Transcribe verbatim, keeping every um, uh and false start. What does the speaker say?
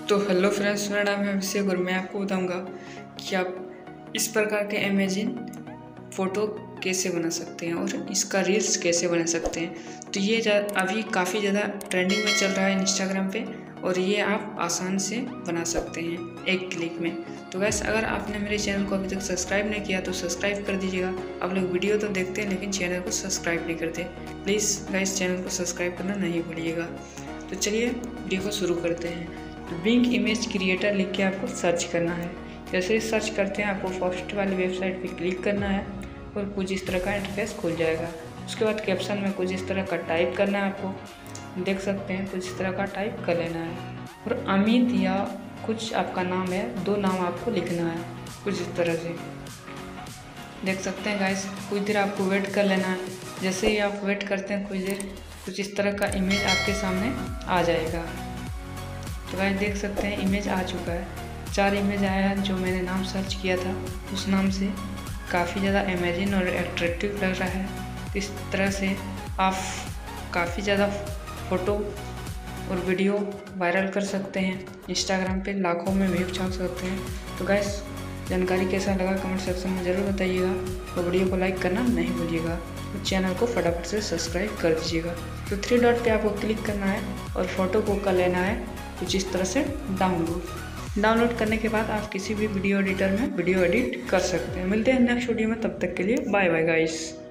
तो hello friends, मेरा नाम है अभिषेक और मैं आपको बताऊंगा कि आप इस प्रकार के अमेजिंग फ़ोटो कैसे बना सकते हैं और इसका रील्स कैसे बना सकते हैं। तो ये अभी काफ़ी ज़्यादा ट्रेंडिंग में चल रहा है इंस्टाग्राम पे और ये आप आसान से बना सकते हैं एक क्लिक में। तो गैस, अगर आपने मेरे चैनल को अभी तक सब्सक्राइब नहीं किया तो सब्सक्राइब कर दीजिएगा। आप लोग वीडियो तो देखते हैं लेकिन चैनल को सब्सक्राइब नहीं करते। प्लीज़ गैस, चैनल को सब्सक्राइब करना नहीं भूलिएगा। तो चलिए वीडियो को शुरू करते हैं। तो बिंग इमेज क्रिएटर लिख के आपको सर्च करना है। जैसे ही सर्च करते हैं आपको फर्स्ट वाली वेबसाइट पे क्लिक करना है और कुछ इस तरह का इंटरफेस खुल जाएगा। उसके बाद कैप्शन में कुछ इस तरह का टाइप करना है, आपको देख सकते हैं कुछ इस तरह का टाइप कर लेना है और अमित या कुछ आपका नाम है, दो नाम आपको लिखना है कुछ इस तरह से। देख सकते हैं गाइस, कुछ देर आपको वेट कर लेना है। जैसे ही आप वेट करते हैं कुछ देर, कुछ इस तरह का इमेज आपके सामने आ जाएगा। तो गाइस देख सकते हैं इमेज आ चुका है, चार इमेज आया है। जो मैंने नाम सर्च किया था उस नाम से काफ़ी ज़्यादा अमेजिंग और एट्रैक्टिव लग रहा है। इस तरह से आप काफ़ी ज़्यादा फ़ोटो और वीडियो वायरल कर सकते हैं, इंस्टाग्राम पे लाखों में व्यू छाप सकते हैं। तो गाइस, जानकारी कैसा लगा कमेंट सेक्शन में ज़रूर बताइएगा और वीडियो को लाइक करना नहीं भूलिएगा और चैनल को फटाफट से सब्सक्राइब कर दीजिएगा। तो थ्री डॉट पे आपको क्लिक करना है और फोटो को कर लेना है कुछ इस तरह से डाउनलोड। डाउनलोड करने के बाद आप किसी भी वीडियो एडिटर में वीडियो एडिट कर सकते हैं। मिलते हैं नेक्स्ट वीडियो में, तब तक के लिए बाय बाय गाइस।